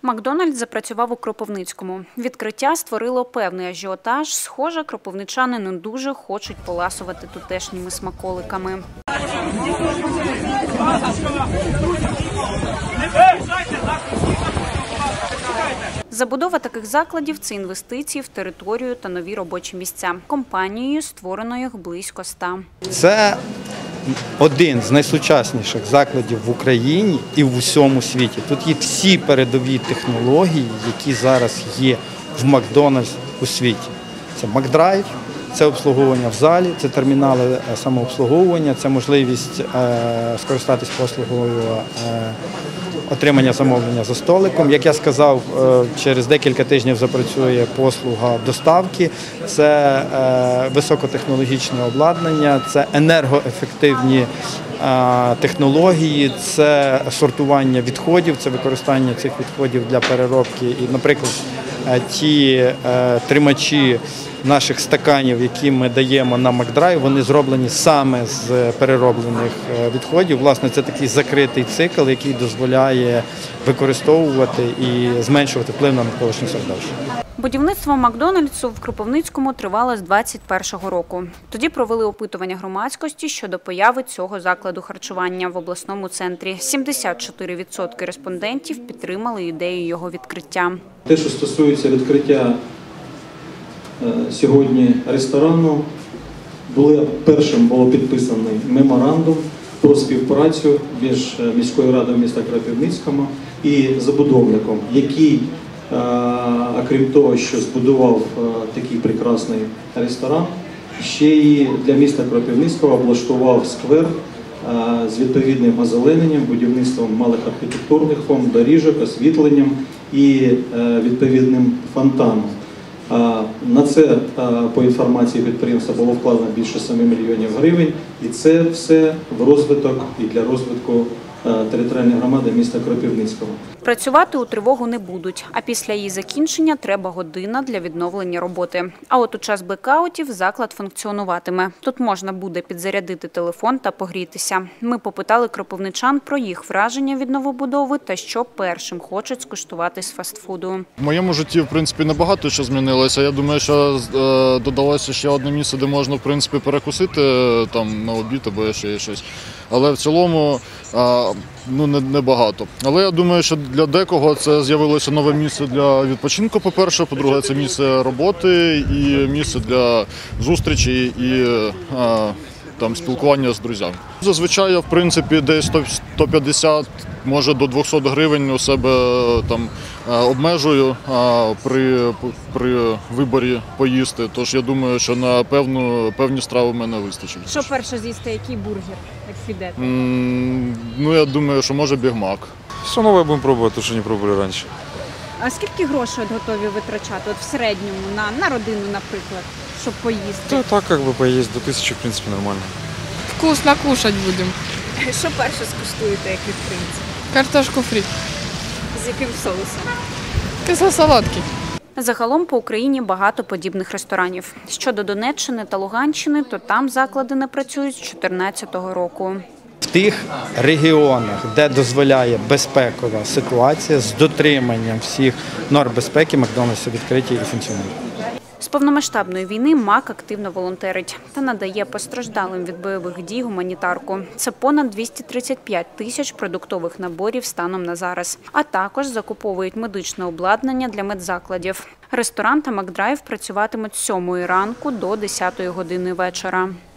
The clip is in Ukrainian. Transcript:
Макдональдс запрацював у Кропивницькому. Відкриття створило певний ажіотаж. Схоже, кропивничани не дуже хочуть поласувати тутешніми смаколиками. Забудова таких закладів – це інвестиції в територію та нові робочі місця. Компанією створено їх близько 100. Це один з найсучасніших закладів в Україні і в усьому світі. Тут є всі передові технології, які зараз є в Макдональдс у світі. Це Макдрайв, це обслуговування в залі, це термінали самообслуговування, це можливість скористатись послугою отримання замовлення за столиком. Як я сказав, через декілька тижнів запрацює послуга доставки, це високотехнологічне обладнання, це енергоефективні технології, це сортування відходів, це використання цих відходів для переробки. І, наприклад, ті тримачі наших стаканів, які ми даємо на Макдрайв, вони зроблені саме з перероблених відходів. Власне, це такий закритий цикл, який дозволяє використовувати і зменшувати вплив на навколишнє середовище. Будівництво Макдональдсу в Кропивницькому тривало з 2021 року. Тоді провели опитування громадськості щодо появи цього закладу харчування в обласному центрі. 74% респондентів підтримали ідею його відкриття. Те, що стосується відкриття сьогодні ресторану, першим було підписаний меморандум про співпрацю між міською радою міста Кропивницького і забудовником, який, окрім того, що збудував такий прекрасний ресторан, ще й для міста Кропивницького облаштував сквер з відповідним озелененням, будівництвом малих архітектурних форм, доріжок, освітленням і відповідним фонтаном. На це, по інформації підприємства, було вкладено більше 7 мільйонів гривень, і це все в розвиток і для розвитку територіальної громади міста Кропивницького. Працювати у тривогу не будуть, а після її закінчення треба година для відновлення роботи. А от у час блекаутів заклад функціонуватиме. Тут можна буде підзарядити телефон та погрітися. Ми попитали кропивничан про їх враження від новобудови та що першим хочуть скуштувати з фастфуду. В моєму житті, в принципі, небагато що змінилося. Я думаю, що додалося ще одне місце, де можна, в принципі, перекусити там на обід або ще щось. Але в цілому небагато. Але я думаю, що для декого це з'явилося нове місце для відпочинку, по-перше. По-друге, це місце роботи і місце для зустрічей і спілкування з друзями. Зазвичай я, в принципі, десь 150, може до 200 гривень у себе обмежую при виборі поїсти. Тож я думаю, що на певні страви в мене вистачить. Що перше з'їсти, який бургер, як підете? Я думаю, що може бігмак. Все нове будемо пробувати, те, що не пробували раніше. А скільки грошей готові витрачати в середньому на родину, наприклад, щоб поїсти? Да, так, поїсти, до 1000, в принципі, нормально. Вкусно кушать будемо. Що перше скуштуєте, як відкриється? Картошку фрі. З яким соусом? Кисло-солодкий. Загалом по Україні багато подібних ресторанів. Щодо Донеччини та Луганщини, то там заклади не працюють з 2014 року. В тих регіонах, де дозволяє безпекова ситуація, з дотриманням всіх норм безпеки, Макдональдс відкриті і функціонують. З повномасштабної війни МАК активно волонтерить та надає постраждалим від бойових дій гуманітарку. Це понад 235 тисяч продуктових наборів станом на зараз. А також закуповують медичне обладнання для медзакладів. Ресторан та Макдрайв працюватимуть з 7 ранку до 10 години вечора.